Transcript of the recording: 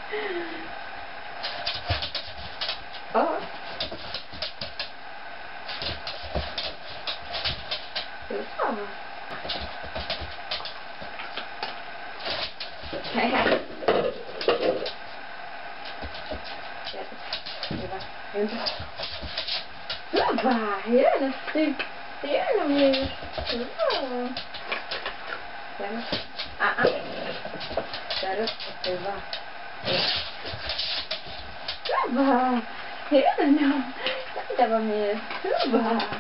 Ó. Eu tava. Vai, Rihanna, Rihanna mesmo. Vai, Rihanna não. Não dava mesmo. Vai.